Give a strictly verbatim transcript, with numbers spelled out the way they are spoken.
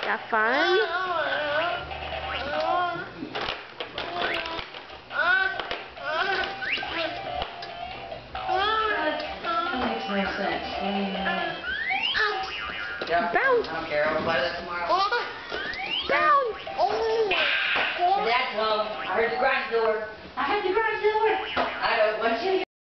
Got fun? That makes no sense. Bounce. I don't care. I'll play that tomorrow. Bounce. Dad's home. I heard the garage door. I heard the garage